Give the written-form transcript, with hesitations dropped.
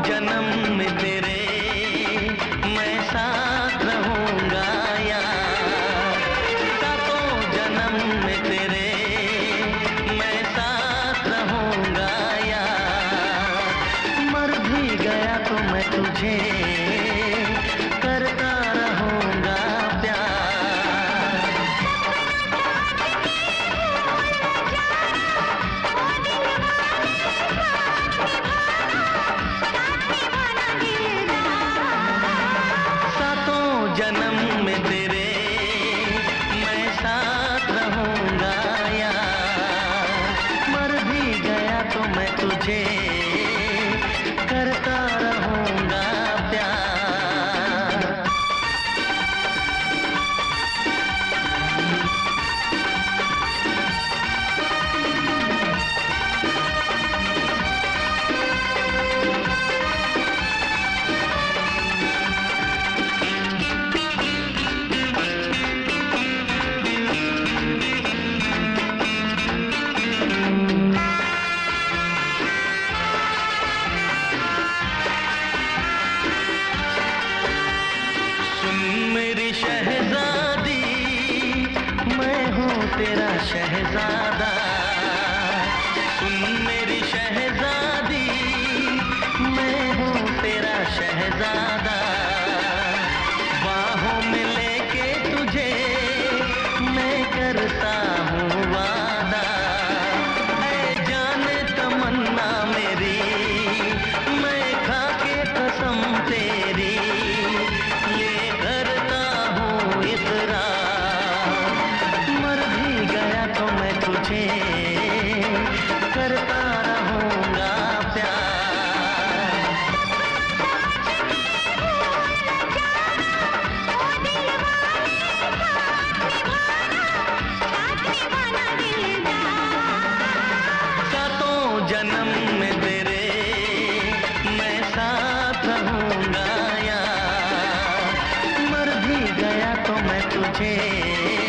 जन्म में तेरे मैं साथ रहूंगा यार, सातों जन्म में तेरे मैं साथ रहूंगा यार। मर भी गया तो मैं तुझे करता रहूंगा प्यार। सातों जन्म में तेरे मैं साथ रहूंगा यार, मर भी गया तो मैं तुझे करता रहूंगा प्यार। मेरी शहजादी मैं हूँ तेरा शहजादा, सुन मेरी शहजादी मैं हूँ तेरा शहजादा। बाहों में लेके तुझे मैं करता हूँ वादा, ऐ जाने तमन्ना मेरी मैं खा के कसम तेरी ये करता हूँ इकरार। मर भी गया तो मैं तुझे करता रहूंगा प्यार। सातों जन्म में तेरे मैं साथ रहूंगा यार, मर भी गया तो मैं तुझे